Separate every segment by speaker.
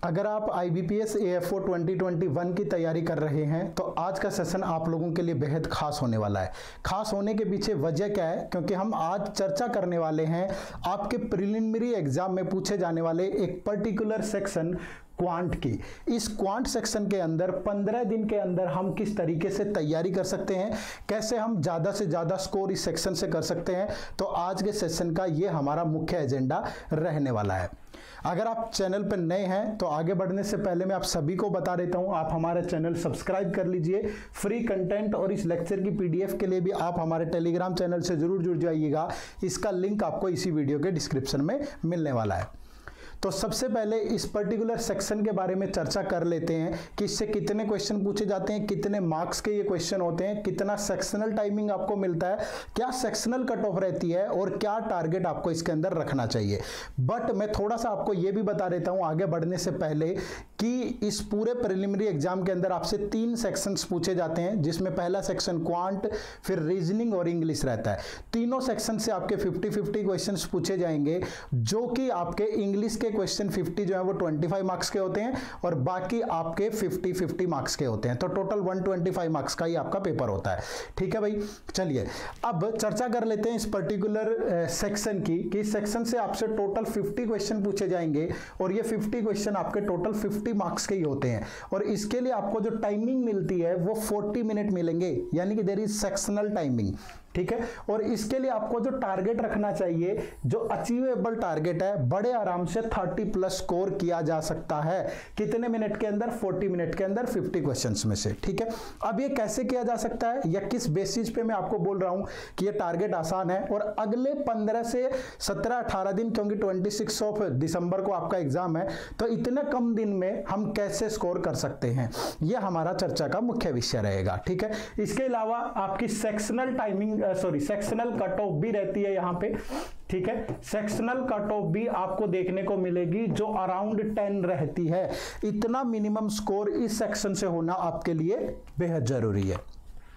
Speaker 1: अगर आप IBPS AFO 2021 की तैयारी कर रहे हैं तो आज का सेशन आप लोगों के लिए बेहद खास होने वाला है। खास होने के पीछे वजह क्या है? क्योंकि हम आज चर्चा करने वाले हैं आपके प्रिलिमिनरी एग्जाम में पूछे जाने वाले एक पर्टिकुलर सेक्शन क्वांट की। इस क्वांट सेक्शन के अंदर 15 दिन के अंदर हम किस तरीके से तैयारी कर सकते हैं, कैसे हम ज्यादा से ज्यादा स्कोर इस सेक्शन से कर सकते हैं, तो आज के सेशन का ये हमारा मुख्य एजेंडा रहने वाला है। अगर आप चैनल पर नए हैं तो आगे बढ़ने से पहले मैं आप सभी को बता देता हूं, आप हमारे चैनल सब्सक्राइब कर लीजिए। फ्री कंटेंट और इस लेक्चर की PDF के लिए भी आप हमारे टेलीग्राम चैनल से जरूर जुड़ जाइएगा। इसका लिंक आपको इसी वीडियो के डिस्क्रिप्शन में मिलने वाला है। तो सबसे पहले इस पर्टिकुलर सेक्शन के बारे में चर्चा कर लेते हैं कि इससे कितने क्वेश्चन पूछे जाते हैं, कितने मार्क्स के ये क्वेश्चन होते हैं, कितना सेक्शनल टाइमिंग आपको मिलता है, क्या सेक्शनल कट ऑफ रहती है और क्या टारगेट आपको इसके अंदर रखना चाहिए। बट मैं थोड़ा सा आपको ये भी बता देता हूं आगे बढ़ने से पहले कि इस पूरे प्रिलिमिनरी एग्जाम के अंदर आपसे 3 सेक्शंस पूछे जाते हैं, जिसमें पहला सेक्शन क्वांट, फिर रीजनिंग और इंग्लिश रहता है। तीनों सेक्शन से आपके 50-50 क्वेश्चंस पूछे जाएंगे, जो कि आपके इंग्लिश के क्वेश्चन 50 जो है वो 25 मार्क्स के होते हैं और बाकी आपके 50-50 मार्क्स के होते हैं। तो टोटल 125 मार्क्स का ही आपका पेपर होता है। ठीक है भाई, चलिए अब चर्चा कर लेते हैं इस पर्टिकुलर सेक्शन की कि इस सेक्शन से आपसे टोटल 50 क्वेश्चन पूछे जाएंगे और ये 50 क्वेश्चन आपके टोटल 50 मार्क्स के ही होते हैं। और इसके लिए आपको जो टाइमिंग मिलती है वो 40 मिनट मिलेंगे, यानी कि देयर इज सेक्शनल टाइमिंग। ठीक है, और इसके लिए आपको जो टारगेट रखना चाहिए, जो अचीवेबल टारगेट है, बड़े आराम से 30+ स्कोर किया जा सकता है। कितने मिनट के अंदर? 40 मिनट के अंदर 50 क्वेश्चंस में से। ठीक है, अब ये कैसे किया जा सकता है या किस बेसिस पे मैं आपको बोल रहा हूं कि ये टारगेट आसान है। और अगले 15 से 17-18 दिन, क्योंकि 26 दिसंबर को आपका एग्जाम है, तो इतने कम दिन में हम कैसे स्कोर कर सकते हैं, यह हमारा चर्चा का मुख्य विषय रहेगा। ठीक है, इसके अलावा आपकी sectional timing sectional cut off भी रहती है यहां पे। ठीक है, सेक्शनल कट ऑफ भी आपको देखने को मिलेगी जो अराउंड 10 रहती है। इतना मिनिमम स्कोर इस सेक्शन से होना आपके लिए बेहद जरूरी है।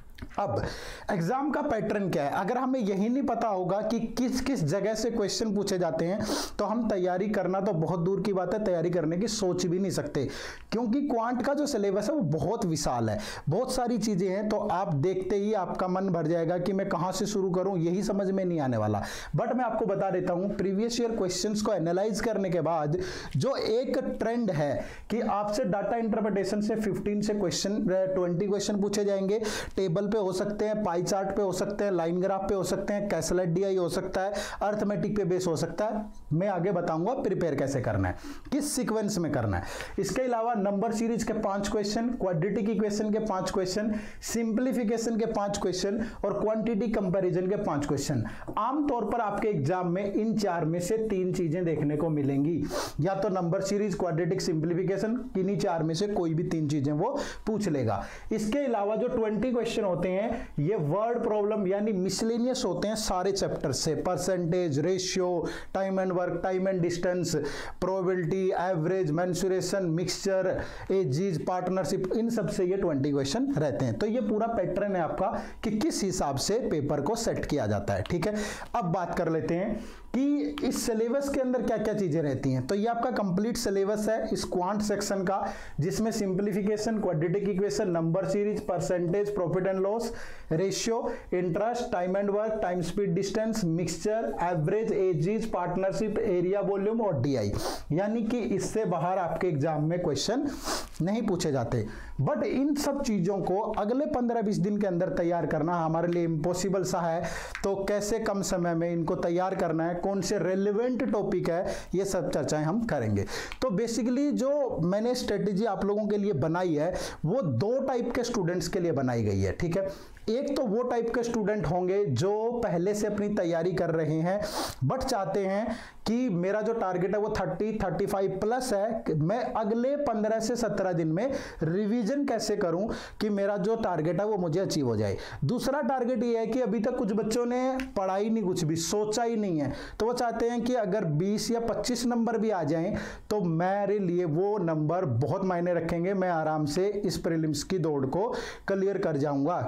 Speaker 1: अब एग्जाम का पैटर्न क्या है? अगर हमें यही नहीं पता होगा कि किस किस जगह से क्वेश्चन पूछे जाते हैं तो हम तैयारी करना तो बहुत दूर की बात है, तैयारी करने की सोच भी नहीं सकते, क्योंकि क्वांट का जो सिलेबस है वो बहुत विशाल है, बहुत सारी चीजें हैं। तो आप देखते ही आपका मन भर जाएगा कि मैं कहां से शुरू करूं, यही समझ में नहीं आने वाला। बट मैं आपको बता देता हूं, प्रीवियस ईयर क्वेश्चंस को एनालाइज करने के बाद जो एक ट्रेंड है कि आपसे डाटा इंटरप्रिटेशन से 15 से क्वेश्चन 20 क्वेश्चन पूछे जाएंगे। टेबल पे हो सकते हैं, पाई चार्ट पे हो सकते हैं, लाइन ग्राफ पे हो सकते हैं, कैसलेट DI हो सकता है, अर्थमेटिक पे बेस हो सकता है। मैं आगे बताऊंगा प्रिपेयर कैसे करना है, किस सीक्वेंस में करना है। इसके अलावा नंबर सीरीज के 5 क्वेश्चन, क्वाड्रेटिक इक्वेशन के 5 क्वेश्चन, सिंप्लीफिकेशन के 5 क्वेश्चन और क्वांटिटी कंपैरिजन के 5 क्वेश्चन। आमतौर पर आपके एग्जाम में इन 4 में से 3 चीजें देखने को मिलेंगी, या तो नंबर सीरीज, क्वाड्रेटिक, सिंप्लीफिकेशन, किन्हीं 4 में से कोई भी 3 चीजें वो पूछ लेगा। इसके अलावा जो 20 क्वेश्चन होते हैं ये वर्ड प्रॉब्लम यानी मिसलेनियस होते हैं सारे चैप्टर से। Percentage, ratio, time and work, time and distance, probability, average, mensuration, mixture, ages, partnership, इन सब से ये 20 क्वेश्चन रहते हैं। तो ये पूरा पैटर्न है आपका कि किस हिसाब से पेपर को सेट किया जाता है। ठीक है, अब बात कर लेते हैं कि इस सिलेबस के अंदर क्या क्या चीजें रहती हैं। तो ये आपका कंप्लीट सिलेबस है इस क्वांट सेक्शन का, जिसमें simplification, quadratic equation, number series, percentage, profit and loss, ratio, interest, time and work, time speed distance, mixture, average, ages, partnership, area volume और DI। यानी कि इससे बाहर आपके एग्जाम में क्वेश्चन नहीं पूछे जाते। बट इन सब चीजों को अगले 15-20 दिन के अंदर तैयार करना हमारे लिए इम्पॉसिबल सा है। तो कैसे कम समय में इनको तैयार करना है, कौन से रेलेवेंट टॉपिक है, ये सब चर्चाएं हम करेंगे। तो बेसिकली जो मैंने स्ट्रेटेजी आप लोगों के लिए बनाई है वो 2 टाइप के स्टूडेंट्स के लिए बनाई गई है। ठीक है, एक तो वो टाइप के स्टूडेंट होंगे जो पहले से अपनी तैयारी कर रहे हैं बट चाहते हैं कि मेरा जो टारगेट है वो 30-35 प्लस है, मैं अगले 15 से 17 दिन में रिवीजन कैसे करूं कि मेरा जो टारगेट है वो मुझे अचीव हो जाए। दूसरा टारगेट ये है कि अभी तक कुछ बच्चों ने पढ़ा ही नहीं, कुछ भी सोचा ही नहीं है, तो वो चाहते हैं कि अगर 20 या 25 नंबर भी आ जाएं तो मेरे लिए वो नंबर बहुत मायने रखेंगे, मैं आराम से इस प्रीलिम्स की दौड़ को क्लियर कर जाऊंगा, क्योंकि मेरे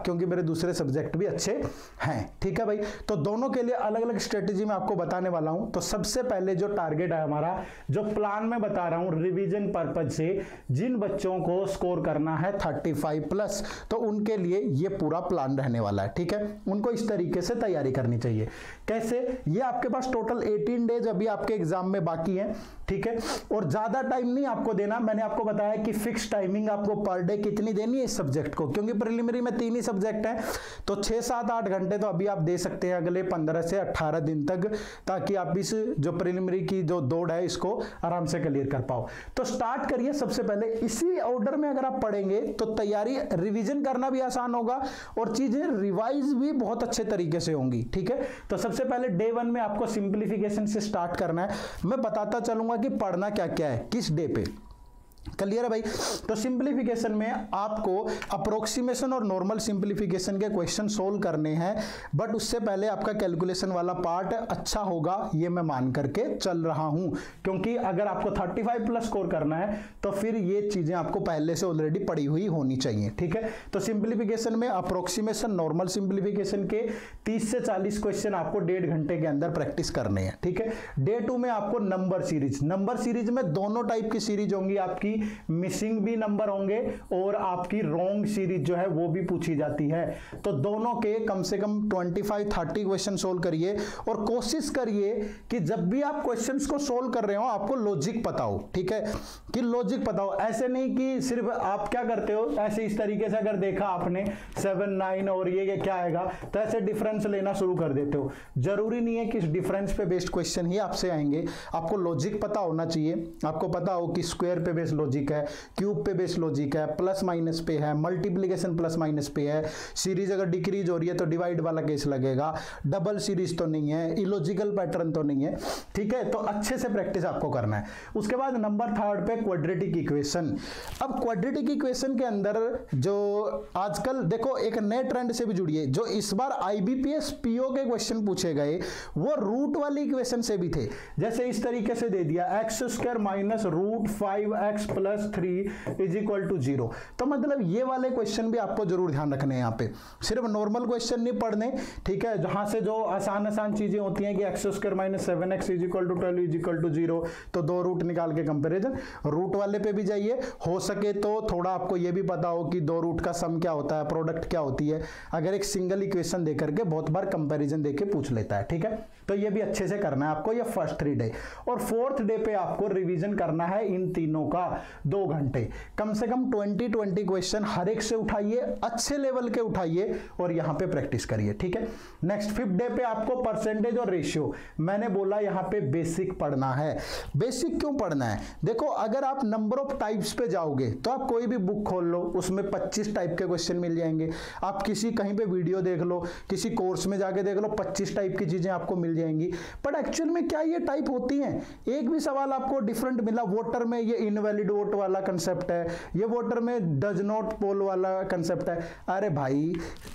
Speaker 1: दूसरे सब्जेक्ट भी अच्छे हैं। ठीक है भाई, तो दोनों के लिए अलग अलग स्ट्रेटेजी मैं आपको बताने वाला हूं। तो सबसे पहले जो टारगेट है हमारा, जो प्लान में बता रहा हूं रिवीजन पर्पज से, जिन बच्चों को स्कोर करना है 35 प्लस, तो उनके लिए ये पूरा प्लान रहने वाला है। ठीक है, उनको इस तरीके से तैयारी करनी चाहिए। कैसे? ये आपके पास टोटल 18 डेज अभी आपके एग्जाम में बाकी है। ठीक है, और ज्यादा टाइम नहीं आपको देना। मैंने आपको बताया कि फिक्स टाइमिंग आपको पर डे कितनी देनी है इस सब्जेक्ट को, क्योंकि प्रीलिमिनरी में 3 ही सब्जेक्ट हैं, तो 6, 7, 8 घंटे तो अभी आप दे सकते हैं अगले 15 से 18 दिन तक, ताकि आप इस जो प्रीलिमिनरी की जो दौड़ है इसको आराम से क्लियर कर पाओ। तो स्टार्ट करिए। सबसे पहले इसी ऑर्डर में अगर आप पढ़ेंगे तो तैयारी, रिवीजन करना भी आसान होगा और चीजें रिवाइज भी बहुत अच्छे तरीके से होंगी। ठीक है, तो सबसे पहले डे 1 में आपको सिंप्लीफिकेशन से स्टार्ट करना है। मैं बताता चलूंगा कि पढ़ना क्या क्या है किस डे पे। क्लियर है भाई? तो सिंप्लीफिकेशन में आपको अप्रोक्सीमेशन और नॉर्मल सिंप्लीफिकेशन के क्वेश्चन सोल्व करने हैं, बट उससे पहले आपका कैलकुलेशन वाला पार्ट अच्छा होगा, ये मैं मान करके चल रहा हूं, क्योंकि अगर आपको 35 प्लस स्कोर करना है तो फिर ये चीजें आपको पहले से ऑलरेडी पड़ी हुई होनी चाहिए। ठीक है, तो सिंप्लीफिकेशन में अप्रोक्सीमेशन, नॉर्मल सिंप्लीफिकेशन के 30 से 40 क्वेश्चन आपको 1.5 घंटे के अंदर प्रैक्टिस करने हैं। ठीक है, डे 2 में आपको नंबर सीरीज में दोनों टाइप की सीरीज होंगी आपकी, मिसिंग भी नंबर होंगे और आपकी रॉन्ग सीरीज जो है वो भी पूछी जाती है। तो दोनों के कम से कम 25-30 क्वेश्चन सोल्व करिए और कोशिश करिए कि जब भी आप क्वेश्चंस को सोल्व कर रहे हो आपको लॉजिक पता हो। ठीक है, कि लॉजिक पता हो, ऐसे नहीं कि सिर्फ आप क्या करते हो, ऐसे इस तरीके से अगर देखा आपने 7, 9 और ये क्या आएगा, तो ऐसे डिफरेंस लेना शुरू कर देते हो। जरूरी नहीं है कि इस डिफरेंस पे बेस्ड क्वेश्चन ही आपसे आएंगे, आपको लॉजिक पता होना चाहिए। आपको पता हो कि स्क्वायर पे बेस्ड लॉजिक है, क्यूब पे बेस्ड लॉजिक है, प्लस माइनस पे है, मल्टीप्लिकेशन प्लस माइनस पे है, सीरीज अगर डिक्रीज हो रही है तो डिवाइड वाला केस लगेगा, डबल सीरीज तो नहीं है, इलॉजिकल पैटर्न तो नहीं है। ठीक है, तो अच्छे से प्रैक्टिस आपको करना है। उसके बाद नंबर 3 पे क्वाड्रेटिक इक्वेशन। अब क्वाड्रेटिक इक्वेशन के अंदर जो आजकल देखो एक नए ट्रेंड से भी जुड़िए, जो इस बार आईबीपीएस पीओ के क्वेश्चन पूछे गए वो रूट वाली इक्वेशन से भी थे। जैसे इस तरीके से दे दिया x² minus root 5x plus 3 is equal to 0। तो मतलब ये वाले क्वेश्चन भी आपको जरूर ध्यान रखने हैं। यहाँ पे सिर्फ नॉर्मल क्वेश्चन नहीं पढ़ने। ठीक है, जहां से जो आसान चीजें होती हैं कि x² minus 7x is equal to 12 is equal to 0, तो 2 रूट निकाल के कंपेरिजन, रूट वाले पे भी जाइए। हो सके तो थोड़ा आपको ये भी पता हो कि 2 रूट का सम क्या होता है, प्रोडक्ट क्या होती है, अगर एक सिंगल इक्वेशन दे करके बहुत बार कंपैरिजन देके पूछ लेता है। ठीक है, तो ये भी अच्छे से करना है आपको, ये फर्स्ट 3 डे। और 4th डे पे आपको रिवीजन करना है इन तीनों का 2 घंटे, कम से कम 20 क्वेश्चन हर एक से उठाइए, अच्छे लेवल के उठाइए और यहां पे प्रैक्टिस करिए। ठीक है, नेक्स्ट 5th डे पे आपको परसेंटेज और रेशियो, मैंने बोला यहां पे बेसिक पढ़ना है। बेसिक क्यों पढ़ना है? देखो अगर आप नंबर ऑफ टाइप्स पे जाओगे तो आप कोई भी बुक खोल लो, उसमें 25 टाइप के क्वेश्चन मिल जाएंगे। आप किसी कहीं पे वीडियो देख लो, किसी कोर्स में जाके देख लो, 25 टाइप की चीजें आपको मिल जाएंगी। बट एक्चुअल में क्या ये टाइप होती हैं? एक भी सवाल आपको डिफरेंट मिला। वोटर में ये इनवैलिड वोट वाला कंसेप्ट है, ये वोटर में डज नॉट पोल वाला कंसेप्ट है। अरे भाई,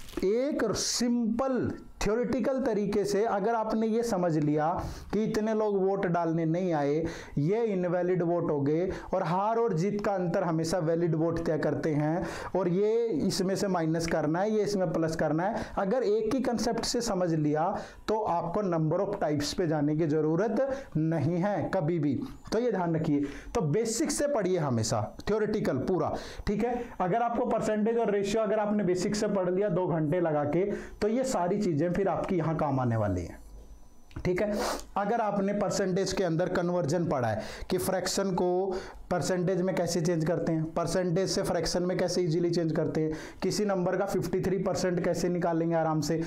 Speaker 1: एक सिंपल थ्योरेटिकल तरीके से अगर आपने ये समझ लिया कि इतने लोग वोट डालने नहीं आए, ये इनवैलिड वोट हो गए, और हार और जीत का अंतर हमेशा वैलिड वोट तय करते हैं, और ये इसमें से माइनस करना है, ये इसमें प्लस करना है, अगर एक ही कंसेप्ट से समझ लिया तो आपको नंबर ऑफ टाइप्स पे जाने की जरूरत नहीं है कभी भी। तो ये ध्यान रखिए। तो बेसिक से पढ़िए हमेशा, थ्योरेटिकल पूरा। ठीक है, अगर आपको परसेंटेज और रेशियो अगर आपने बेसिक से पढ़ लिया 2 घंटे लगा के, तो ये सारी चीजें फिर आपकी यहां काम आने वाली है। ठीक है, अगर आपने परसेंटेज के अंदर कन्वर्जन पढ़ा है कि फ्रैक्शन को परसेंटेज में कैसे चेंज करते हैं, परसेंटेज से फ्रैक्शन में कैसे इजीली चेंज करते हैं, किसी नंबर का 53% कैसे निकालेंगे आराम से,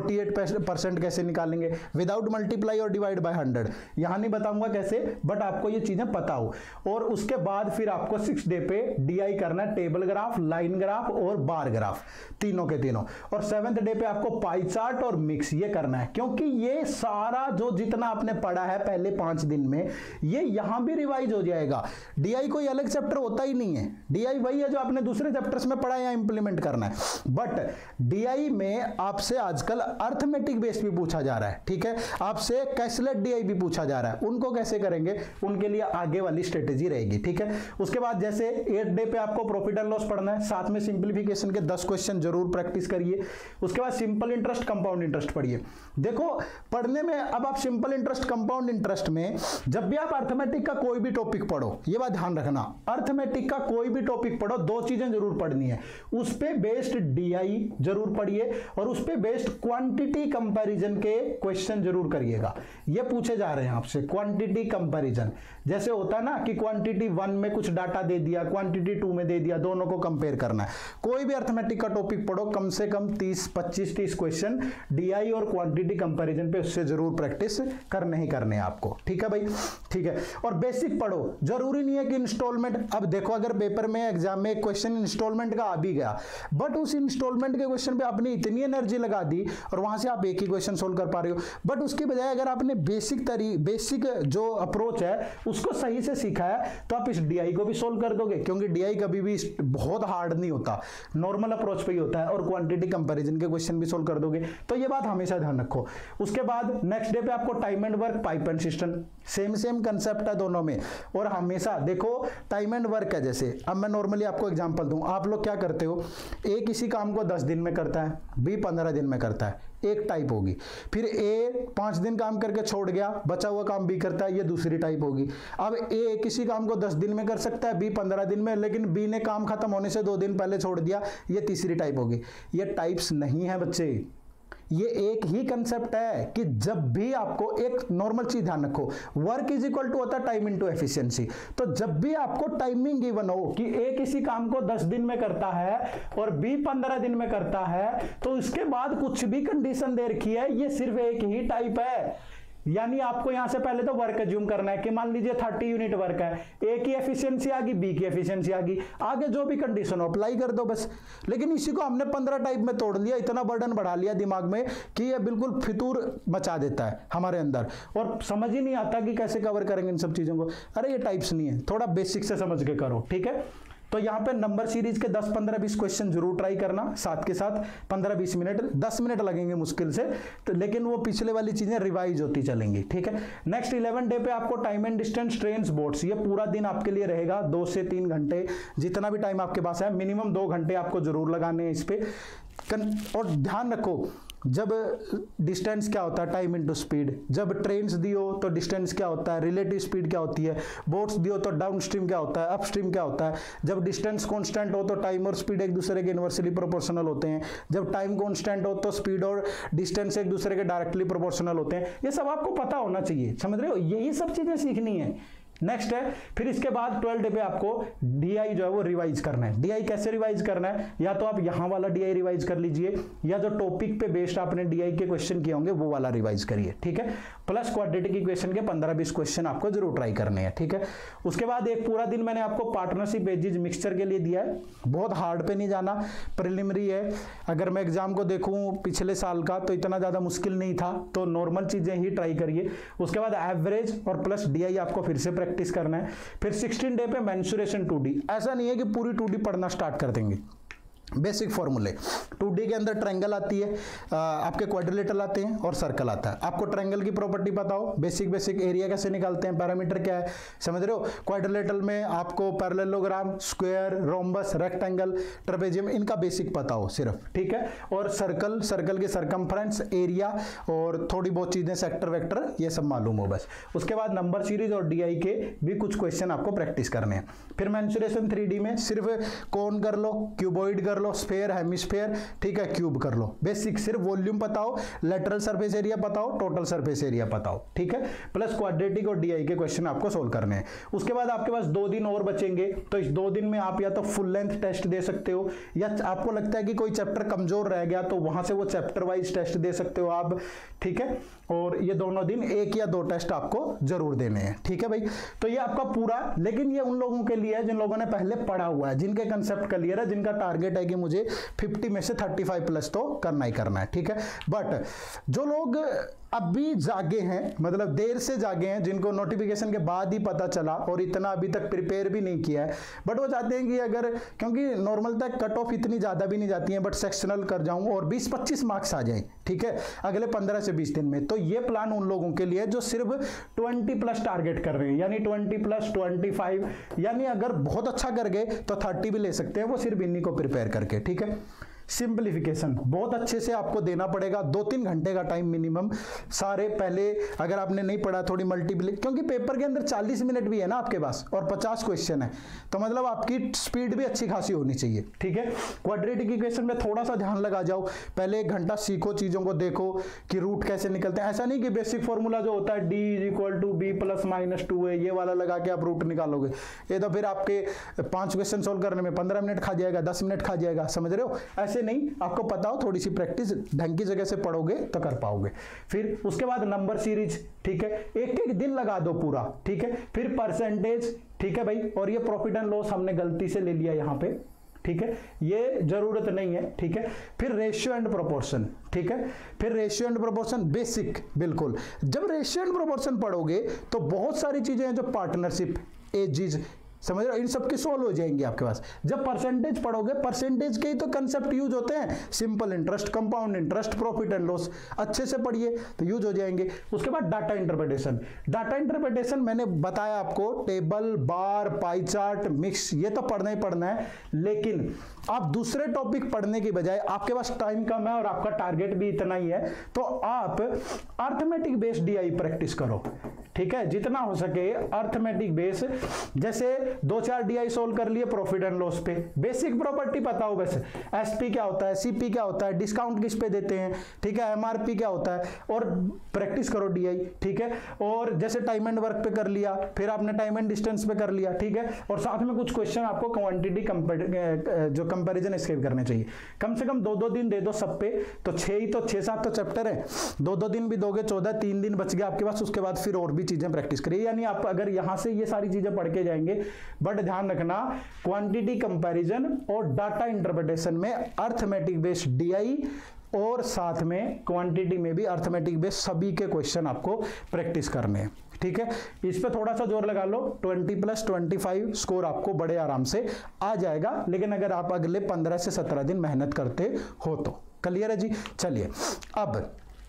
Speaker 1: 48% कैसे निकालेंगे विदाउट मल्टीप्लाई और डिवाइड बाय 100, यहां नहीं बताऊंगा कैसे, बट आपको ये चीजें पता हो। और उसके बाद फिर आपको 6 डे पे डीआई करना है, टेबल ग्राफ, लाइन ग्राफ और बार ग्राफ, तीनों के तीनों। और 7th डे पे आपको पाई चार्ट और मिक्स ये करना है, क्योंकि ये सारा जो जितना आपने पढ़ा है पहले 5 दिन में, ये यहां भी रिवाइज हो जाएगा। डीआई कोई अलग चैप्टर होता ही नहीं है, डीआई वही है जो आपने दूसरे चैप्टर्स में पढ़ा या इंप्लीमेंट करना है। बट डीआई में आपसे आजकल अर्थमेटिक बेस भी पूछा जा रहा है, ठीक है, आपसे कैशलेट डीआई भी पूछा जा रहा है। उनको कैसे करेंगे, उनके लिए आगे वाली स्ट्रेटेजी रहेगी, ठीक है। उसके बाद जैसे 8 डे पे आपको प्रॉफिट एंड लॉस पढ़ना है, साथ में सिंप्लीफिकेशन के 10 क्वेश्चन जरूर प्रैक्टिस करिए। उसके बाद सिंपल इंटरेस्ट, कंपाउंड इंटरेस्ट पढ़िए। देखो पढ़ने में अब आप सिंपल इंटरेस्ट, कंपाउंड इंटरेस्ट में जब भी आप अर्थमेटिक का कोई भी टॉपिक पढ़ो, ये बात ध्यान रखना, अर्थमेटिक का कोई भी टॉपिक पढ़ो, 2 चीजें जरूर पढ़नी है। उस पे बेस्ड डीआई जरूर पढ़िए और उस पे बेस्ड क्वांटिटी कंपैरिजन के क्वेश्चन जरूर करिएगा। ये पूछे जा रहे हैं आपसे क्वांटिटी कंपैरिजन, जैसे होता है ना कि क्वांटिटी 1 में कुछ डाटा दे दिया, क्वांटिटी 2 में दे दिया, दोनों को कंपेयर करना है। कोई भी अर्थमेटिक का टॉपिक पढ़ो, कम से कम 25-30 क्वेश्चन डीआई और क्वांटिटी कंपैरिजन पे उससे जरूर प्रैक्टिस करने ही करने हैं आपको, ठीक है भाई, ठीक है। और बेसिक पढ़ो, जरूरी नहीं है कि इंस्टॉलमेंट, अब देखो अगर पेपर में एग्जाम में क्वेश्चन इंस्टॉलमेंट का आ भी गया, बट उस इंस्टॉलमेंट के क्वेश्चन पे आपने इतनी एनर्जी लगा दी और वहां से आप एक ही क्वेश्चन सोल्व कर पा रहे हो, बट उसके बजाय अगर आपने बेसिक जो अप्रोच है उसको सही से सीखा है तो आप इस डीआई को भी सोल्व कर दोगे, क्योंकि डीआई कभी भी बहुत हार्ड नहीं होता, नॉर्मल अप्रोच पे ही होता है, और क्वांटिटी कंपैरिजन के क्वेश्चन भी सोल्व कर दोगे। तो ये बात हमेशा ध्यान रखो। उसके बाद नेक्स्ट डे पे आपको time and work, pipe and system, same concept है दोनों में। और हमेशा देखो टाइम एंड वर्क है, जैसे अब मैं नॉर्मली आपको एग्जांपल दूं, आप लोग क्या करते हो, ए किसी काम को 10 दिन में करता है, बी 15 दिन में करता है, एक टाइप होगी। फिर ए 5 दिन काम करके छोड़ गया, बचा हुआ काम बी करता है, ये दूसरी टाइप होगी। अब ए किसी काम को 10 दिन में कर सकता है, बी 15 दिन में, लेकिन बी ने काम खत्म होने से 2 दिन पहले छोड़ दिया, ये तीसरी टाइप होगी। ये टाइप्स नहीं है बच्चे, ये एक ही कंसेप्ट है कि जब भी आपको एक नॉर्मल चीज ध्यान रखो, वर्क इज इक्वल टू होता है टाइम इनटू एफिशिएंसी। तो जब भी आपको टाइमिंग गिवन हो कि ए किसी काम को 10 दिन में करता है और बी 15 दिन में करता है, तो इसके बाद कुछ भी कंडीशन दे रखी है, ये सिर्फ एक ही टाइप है। यानी आपको यहां से पहले तो वर्क अज्यूम करना है कि मान लीजिए 30 यूनिट वर्क है, ए की एफिशिएंसी आ गई, बी की एफिशिएंसी आ गई, आगे जो भी कंडीशन हो अप्लाई कर दो बस। लेकिन इसी को हमने 15 टाइप में तोड़ लिया, इतना बर्डन बढ़ा लिया दिमाग में कि ये बिल्कुल फितूर मचा देता है हमारे अंदर, और समझ ही नहीं आता कि कैसे कवर करेंगे इन सब चीजों को। अरे ये टाइप्स नहीं है, थोड़ा बेसिक से समझ के करो, ठीक है। तो यहां पे नंबर सीरीज के 10, 15, 20 क्वेश्चन जरूर ट्राई करना, साथ के साथ 15-20 मिनट, 10 मिनट लगेंगे मुश्किल से, तो लेकिन वो पिछले वाली चीजें रिवाइज होती चलेंगी, ठीक है। नेक्स्ट 11 डे पे आपको time and distance, trains, boats, ये पूरा दिन आपके लिए रहेगा, 2 से 3 घंटे, जितना भी टाइम आपके पास है, मिनिमम 2 घंटे आपको जरूर लगाने हैं इस पे। और ध्यान रखो, जब डिस्टेंस क्या होता है, टाइम इनटू स्पीड, जब ट्रेन्स दियो तो डिस्टेंस क्या होता है, रिलेटिव स्पीड क्या होती है, बोट्स दियो तो डाउन स्ट्रीम क्या होता है, अप स्ट्रीम क्या होता है, जब डिस्टेंस कांस्टेंट हो तो टाइम और स्पीड एक दूसरे के इनवर्सली प्रोपोर्शनल होते हैं, जब टाइम कांस्टेंट हो तो स्पीड और डिस्टेंस एक दूसरे के डायरेक्टली प्रोपोर्शनल होते हैं। ये सब आपको पता होना चाहिए, समझ रहे हो, यही सब चीजें सीखनी है। नेक्स्ट है, फिर इसके बाद 12 डे पे आपको डीआई जो है वो रिवाइज करना है। डीआई कैसे रिवाइज करना है, या तो आप यहां वाला डीआई रिवाइज कर लीजिए, या जो टॉपिक पे बेस्ड आपने डीआई के क्वेश्चन किए होंगे वो वाला रिवाइज करिए, ठीक है। प्लस क्वाड्रेटिक इक्वेशन के 15-20 क्वेश्चन आपको जरूर ट्राई करने हैं, ठीक है। उसके बाद एक पूरा दिन मैंने आपको पार्टनरशिप एजिज मिक्सचर के लिए दिया है, बहुत हार्ड पे नहीं जाना, प्रिलिमिनरी है। अगर मैं एग्जाम को देखूं पिछले साल का तो इतना ज्यादा मुश्किल नहीं था, तो नॉर्मल चीजें ही ट्राई करिए। उसके बाद एवरेज और प्लस डीआई आपको फिर से प्रैक्टिस करना है। फिर 16 डे पे मेंसुरेशन 2D, ऐसा नहीं है कि पूरी 2D पढ़ना स्टार्ट कर देंगे, बेसिक फॉर्मूले 2D के अंदर ट्रायंगल आती है, आपके क्वाड्रिलेटरल आते हैं और सर्कल आता है। आपको ट्रायंगल की प्रॉपर्टी पता हो, बेसिक एरिया कैसे निकालते हैं, पैरामीटर क्या है, समझ रहे हो। क्वाड्रिलेटरल में आपको parallelogram, square, rhombus, rectangle, trapezium, इनका बेसिक पता हो सिर्फ, ठीक है। और सर्कल के सरकमफ्रेंस, एरिया और थोड़ी बहुत चीजें, सेक्टर वेक्टर, ये सब मालूम हो बस। उसके बाद नंबर सीरीज और डीआई के भी कुछ क्वेश्चन आपको प्रैक्टिस करने हैं। फिर मेंसुरेशन 3D में सिर्फ कोन कर लो, क्यूबॉइड कर लो, स्फीयर, हेमिस्फीयर, ठीक है, क्यूब कर लो। बेसिक सिर्फ वॉल्यूम पता हो, लेटरल सरफेस एरिया पता हो, टोटल सरफेस एरिया पता हो, ठीक है। प्लस क्वाड्रेटिक और डीआई के क्वेश्चन आपको सोल्व करने हैं। उसके बाद आपके पास 2 दिन और बचेंगे, तो इस 2 दिन में आप या तो फुल लेंथ टेस्ट दे सकते हो, या आपको लगता है कि कोई चैप्टर कमजोर रह गया तो वहां से वो चैप्टर वाइज टेस्ट दे सकते हो आप, ठीक है। और ये दोनों दिन 1 या 2 टेस्ट आपको जरूर देने हैं, ठीक है भाई। तो ये आपका पूरा, लेकिन ये उन लोगों के लिए है जिन लोगों ने पहले पढ़ा हुआ है, जिनके कंसेप्ट क्लियर है, जिनका टारगेट है कि मुझे 50 में से 35 प्लस तो करना ही करना है, ठीक है। बट जो लोग अभी जागे हैं, मतलब देर से जागे हैं, जिनको नोटिफिकेशन के बाद ही पता चला और इतना अभी तक प्रिपेयर भी नहीं किया है, बट वो चाहते हैं कि अगर, क्योंकि नॉर्मल तक कट ऑफ इतनी ज़्यादा भी नहीं जाती है, बट सेक्शनल कर जाऊं और 20-25 मार्क्स आ जाए, ठीक है, अगले 15 से 20 दिन में। तो ये प्लान उन लोगों के लिए जो सिर्फ 20+ टारगेट कर रहे हैं, यानी 20+, 25, यानी अगर बहुत अच्छा कर गए तो 30 भी ले सकते हैं, वो सिर्फ इन्हीं को प्रिपेयर करके, ठीक है। सिंपलीफिकेशन बहुत अच्छे से आपको देना पड़ेगा, 2-3 घंटे का टाइम मिनिमम। सारे पहले अगर आपने नहीं पढ़ा थोड़ी मल्टीप्लाई, क्योंकि पेपर के अंदर 40 मिनट भी है ना आपके पास और 50 क्वेश्चन है, तो मतलब आपकी स्पीड भी अच्छी खासी होनी चाहिए, ठीक है। क्वाड्रेटिक इक्वेशन में थोड़ा सा ध्यान लगा जाओ, पहले 1 घंटा सीखो, चीजों को देखो कि रूट कैसे निकलते हैं। ऐसा नहीं कि बेसिक फॉर्मूला जो होता है d = b + -2 है, ये वाला लगा के आप रूट निकालोगे, ये तो फिर आपके 5 क्वेश्चन सोल्व करने में 15 मिनट खा जाएगा, 10 मिनट खा जाएगा, समझ रहे हो। ऐसे नहीं, आपको पता हो, थोड़ी सी प्रैक्टिस ढंग की जगह से पढ़ोगे तो कर पाओगे। फिर उसके बाद नंबर सीरीज, ठीक है, एक दिन लगा दो पूरा, ठीक है। फिर परसेंटेज, ठीक है भाई, और ये प्रॉफिट एंड लॉस हमने गलती से ले लिया यहां पे, ठीक है, ये जरूरत नहीं है, ठीक है। फिर रेशियो एंड प्रोपोर्शन, ठीक है, फिर रेशियो एंड प्रोपोर्शन बेसिक, बिल्कुल। जब रेशियो एंड प्रोपोर्शन पढ़ोगे तो बहुत सारी चीजें हैं जो पार्टनरशिप, एजिज, समझ रहे हो, इन सब के सोल्व हो जाएंगे आपके पास। जब परसेंटेज पढ़ोगे, परसेंटेज के ही तो कंसेप्ट यूज होते हैं, simple interest, compound interest, profit and loss, अच्छे से पढ़िए तो यूज हो जाएंगे। उसके बाद डाटा इंटरप्रिटेशन, डाटा इंटरप्रिटेशन मैंने बताया आपको, table, bar, pie chart, mix, ये तो पढ़ना ही पढ़ना है। लेकिन आप दूसरे टॉपिक पढ़ने की बजाय, आपके पास टाइम कम है और आपका टारगेट भी इतना ही है, तो आप अर्थमेटिक बेस्ड डीआई प्रैक्टिस करो, ठीक है, जितना हो सके अर्थमेटिक बेस। जैसे 2-4 डीआई सोल्व कर लिए प्रॉफिट एंड लॉस पे, बेसिक प्रॉपर्टी पता हो, वैसे एसपी क्या होता है, सीपी क्या होता है, डिस्काउंट किस पे देते हैं, ठीक है, एमआरपी क्या होता है, और प्रैक्टिस करो डीआई, ठीक है। और जैसे टाइम एंड वर्क पे कर लिया, फिर आपने टाइम एंड डिस्टेंस पे कर लिया, ठीक है, और साथ में कुछ क्वेश्चन आपको क्वांटिटी जो कंपैरिजन इसके करने चाहिए। कम से कम 2-2 दिन दे दो सब पे, तो 6-7 तो चैप्टर है, 2-2 दिन भी दोगे 14, 3 दिन बच गया आपके पास। उसके बाद फिर और भी चीजें प्रैक्टिस करिए, यानी आप अगर यहां से ये सारी चीजें पढ़ के जाएंगे, बट ध्यान रखना क्वांटिटी कंपैरिजन और डाटा इंटरप्रिटेशन में अर्थमेटिक बेस्ड डीआई, और साथ में क्वांटिटी में भी अर्थमेटिक बेस्ड सभी के क्वेश्चन आपको प्रैक्टिस करने हैं, ठीक है। इस पे थोड़ा सा जोर लगा लो, 20+ 25 स्कोर आपको बड़े आराम से आ जाएगा, लेकिन अगर आप अगले 15 से 17 दिन मेहनत करते हो तो। क्लियर है जी। चलिए, अब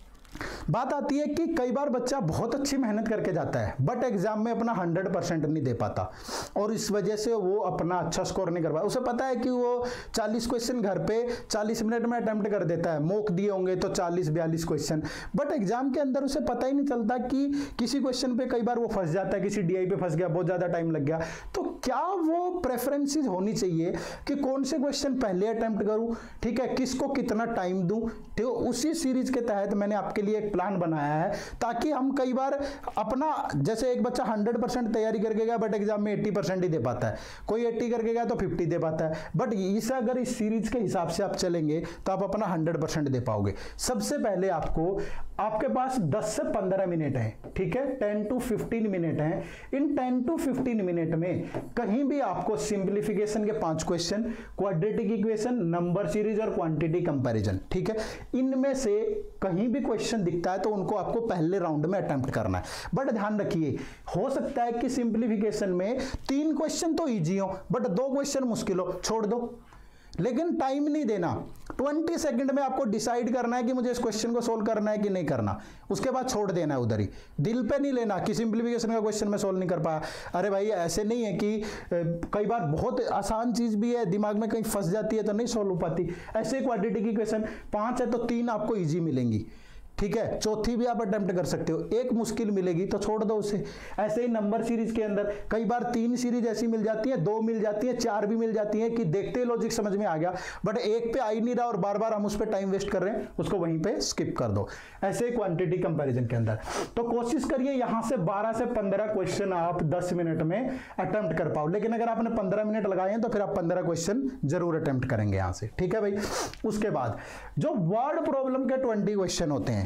Speaker 1: बात आती है कि कई बार बच्चा बहुत अच्छी मेहनत करके जाता है, बट एग्जाम में अपना 100% नहीं दे पाता, और इस वजह से वो अपना अच्छा स्कोर नहीं कर पाता। उसे पता है कि वो 40 क्वेश्चन घर पे 40 मिनट में अटेम्प्ट कर देता है, मॉक दिए होंगे तो 40-42 क्वेश्चन, बट एग्जाम के अंदर उसे पता ही नहीं चलता कि किसी क्वेश्चन पे कई बार वो फंस जाता है, किसी डीआई पे फंस गया, बहुत ज्यादा टाइम लग गया। तो क्या वो प्रेफरेंसेस होनी चाहिए कि कौन से क्वेश्चन पहले अटेम्प्ट करूं, ठीक है, किसको कितना टाइम दूं, तो उसी सीरीज के तहत मैंने आपके लिए एक प्लान बनाया है, ताकि हम कई बार अपना, जैसे एक बच्चा 100% तैयारी करके गया बट एग्जाम में 80% ही दे पाता है, कोई 80 करके गया तो 50 दे पाता है, बट इसे अगर इस सीरीज के हिसाब से आप चलेंगे तो आप अपना 100% दे पाओगे। सबसे पहले आपके पास 10 से 15 मिनट है, ठीक है, 10 to 15 मिनट है। इन 10 to 15 मिनट में कहीं भी आपको सिंप्लीफिकेशन के 5 question, quadratic equation, number series और क्वांटिटी कंपैरिजन, ठीक है, इनमें से कहीं भी क्वेश्चन दिखता है तो उनको आपको पहले राउंड में अटेम्प्ट करना है। बट ध्यान रखिए, हो सकता है कि सिंप्लीफिकेशन में 3 क्वेश्चन तो इजी हो बट 2 क्वेश्चन मुश्किल हो, छोड़ दो, लेकिन टाइम नहीं देना। 20 सेकंड में आपको डिसाइड करना है कि मुझे इस क्वेश्चन को सोल्व करना है कि नहीं करना, उसके बाद छोड़ देना है उधर ही। दिल पे नहीं लेना कि सिंप्लीफिकेशन का क्वेश्चन में सोल्व नहीं कर पाया। अरे भाई, ऐसे नहीं है कि कई बार बहुत आसान चीज भी है, दिमाग में कहीं फंस जाती है तो नहीं सोल्व हो पाती। ऐसे क्वाड्रेटिक इक्वेशन 5 है तो 3 आपको ईजी मिलेंगी, ठीक है, चौथी भी आप अटेम्प्ट कर सकते हो, एक मुश्किल मिलेगी तो छोड़ दो उसे। ऐसे ही नंबर सीरीज के अंदर कई बार 3 सीरीज ऐसी मिल जाती है, 2 मिल जाती है, 4 भी मिल जाती है कि देखते ही लॉजिक समझ में आ गया, बट एक पे आ ही नहीं रहा और बार बार हम उस पर टाइम वेस्ट कर रहे हैं, उसको वहीं पे स्किप कर दो। ऐसे क्वांटिटी कंपैरिजन के अंदर तो कोशिश करिए यहां से 12 से 15 क्वेश्चन आप 10 मिनट में अटेम्प्ट कर पाओ, लेकिन अगर आपने 15 मिनट लगाए हैं तो फिर आप 15 क्वेश्चन जरूर अटेम्प्ट करेंगे यहां से, ठीक है भाई। उसके बाद जो वर्ड प्रॉब्लम के 20 क्वेश्चन होते हैं,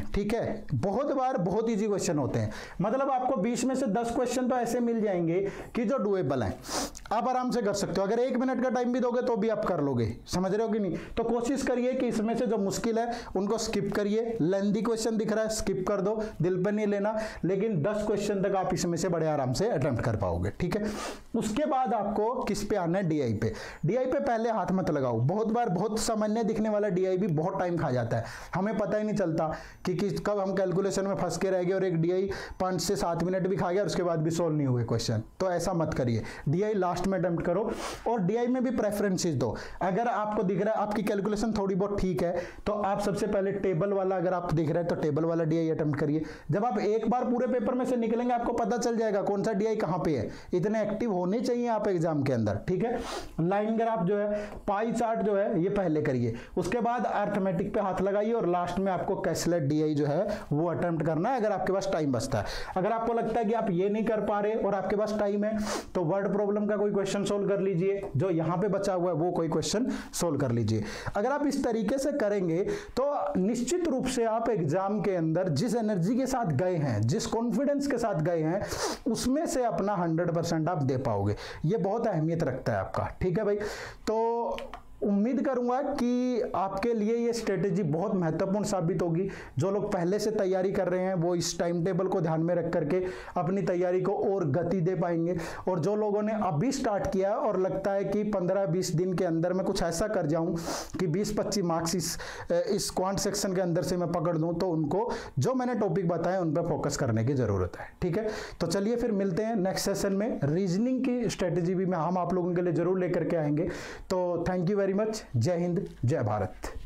Speaker 1: हैं, ठीक है। बहुत बार बहुत इजी क्वेश्चन होते हैं, मतलब आपको 20 में से 10 क्वेश्चन तो ऐसे मिल जाएंगे कि जो डुएबल हैं, आप आराम से कर सकते हो। अगर 1 मिनट का टाइम भी दोगे तो भी आप कर लोगे, समझ रहे हो कि नहीं। तो कोशिश करिए कि इसमें से जो मुश्किल है उनको स्किप करिए। लेंथी क्वेश्चन दिख रहा है स्किप कर दो, दिल पर नहीं लेना, लेकिन 10 क्वेश्चन तक आप इसमें से बड़े आराम से अटेम्प्ट कर पाओगे, ठीक है। उसके बाद आपको किस पे आना है, डीआई पे। डीआई पे पहले हाथ मत लगाओ। बहुत बार बहुत सामान्य दिखने वाला डीआई भी बहुत टाइम खा जाता है, हमें पता ही नहीं चलता कि कब हम कैलकुलेशन में फंस के रह गए और एक डीआई 5 से 7 मिनट भी खा गया और उसके बाद भी सोल्व नहीं हुए क्वेश्चन। तो ऐसा मत करिए, डीआई लास्ट में अटेम्प्ट करो। और डीआई में भी प्रेफरेंसेस दो। अगर आपको दिख रहा है आपकी कैलकुलेशन थोड़ी बहुत ठीक है तो आप सबसे पहले टेबल वाला, अगर आप दिख रहा है तो टेबल वाला डीआई अटेम्प्ट करिए। जब आप एक बार पूरे पेपर में से निकलेंगे आपको पता चल जाएगा कौन सा डीआई कहां पे है। इतने एक्टिव होने चाहिए आप एग्जाम के अंदर, ठीक है। लाइन ग्राफ जो है, पाई चार्ट जो है, ये पहले करिए। उसके बाद अर्थमेटिक पे हाथ लगाइए और लास्ट में आपको कैसलेट डीआई जो है वो अटेम्प्ट करना है, अगर आपके पास टाइम बचता है। अगर आपको लगता है कि आप ये नहीं कर पा रहे और आपके पास टाइम है तो वर्ड प्रॉब्लम का कोई क्वेश्चन सोल्व कर लीजिए, जो यहां पे बचा हुआ है वो कोई क्वेश्चन सोल्व कर लीजिए। अगर आप इस तरीके से करेंगे तो निश्चित रूप से आप एग्जाम के अंदर जिस एनर्जी के साथ गए हैं, जिस कॉन्फिडेंस के साथ गए हैं, उसमें से अपना 100% आप दे पाओगे। ये बहुत अहमियत रखता है आपका, ठीक है भाई। तो उम्मीद करूंगा कि आपके लिए ये स्ट्रेटेजी बहुत महत्वपूर्ण साबित होगी। जो लोग पहले से तैयारी कर रहे हैं वो इस टाइम टेबल को ध्यान में रख करके अपनी तैयारी को और गति दे पाएंगे, और जो लोगों ने अभी स्टार्ट किया है और लगता है कि 15-20 दिन के अंदर मैं कुछ ऐसा कर जाऊं कि 20-25 मार्क्स इस क्वांट सेक्शन के अंदर से मैं पकड़ दूं, तो उनको जो मैंने टॉपिक बताए उन पर फोकस करने की जरूरत है, ठीक है। तो चलिए फिर मिलते हैं नेक्स्ट सेशन में। रीजनिंग की स्ट्रेटेजी भी हम आप लोगों के लिए जरूर लेकर के आएंगे। तो थैंक यू वेरी मच। जय हिंद, जय भारत।